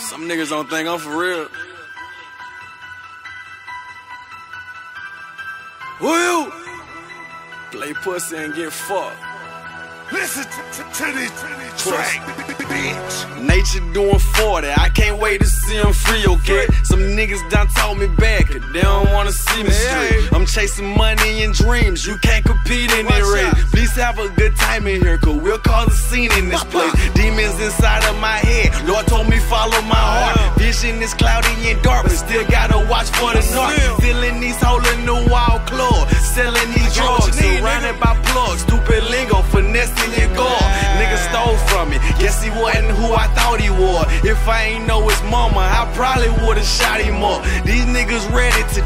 Some niggas don't think I'm for real. Who you? Play pussy and get fucked. Listen to this track, bitch. Nature doing 40, I can't wait to see him free, okay? Some niggas done told me back, cause they don't wanna see me straight. I'm chasing money and dreams, you can't compete in this race. Please have a good time in here, cause we'll cause a scene in this place. Demons inside of my head, Lord told me follow my heart. Vision is cloudy and dark, but still gotta watch for the north. Still in these hole in the wall clubs, selling these drugs, surrounded by plugs, stupid lingo, finessing your guard. Nigga stole from me, guess he wasn't who I thought he was. If I ain't know his mama, I probably would've shot him up. These niggas ready to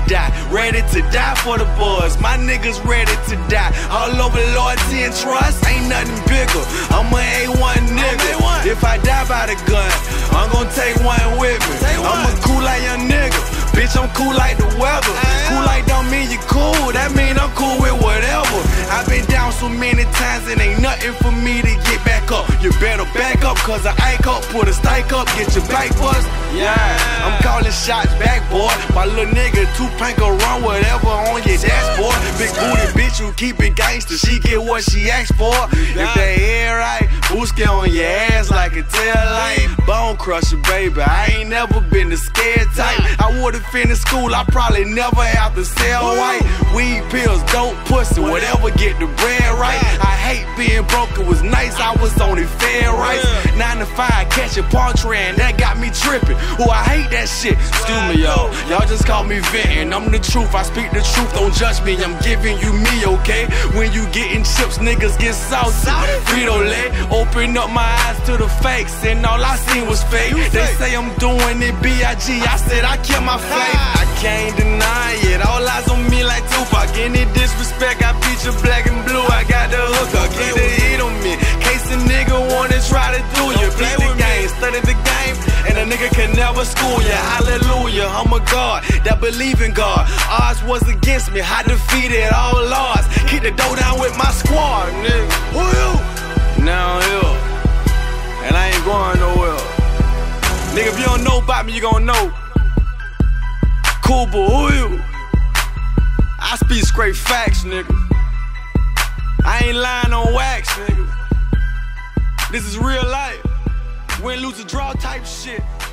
die for the buzz. My niggas ready to die, all over loyalty and trust. Ain't nothing bigger, I'm a A1 nigga. If I die by the gun, I'm gon' take one with me. I'm a cool like young nigga, bitch, I'm cool like the weather. Cool like don't mean you cool, that mean I'm cool with whatever. I've been down so many times, it ain't nothing for me to get back up. You better back up, cause I ain't up, put a stike up, get your back bust. Yeah, I'm calling shots back, boy. My little nigga, Tupac or run whatever on your dashboard. Big booty bitch who keep it gangster, she get what she asked for. If they hear right, booski on your ass like a tail light. Bone crusher, baby, I ain't never been the scared type. I would've finished school, I probably never have to sell white. Weed pills, dope pussy, whatever get the bread right. I hate being broke, it was nice, I was on it fair rights. 9 to 5, catch a palm tree, and that got me tripping. Ooh, I hate that shit. Excuse me, y'all just call me venting. I'm the truth, I speak the truth, don't judge me. I'm giving you me, okay? When you getting chips, niggas get salty. Frito-Lay, open up my eyes to the fakes, and all I seen was fake. They say I'm doing it B.I.G. I said I kept my faith. I can't deny it, all eyes on me like Tupac. Any disrespect, I beat you black and blue. I got the hooker, get the heat on me. Case a nigga wanna try to do you. Play the game, study the game, and a nigga can never school ya. Hallelujah, I'm a God that believe in God. Odds was against me, I defeated all odds. Keep the dough down with my squad, nigga. Who you? Now I'm here, and I ain't going nowhere. Nigga, if you don't know about me, you gon' know. Cool, but who you? I speak straight facts, nigga. I ain't lying on wax, nigga. This is real life. Win, lose, or draw type shit.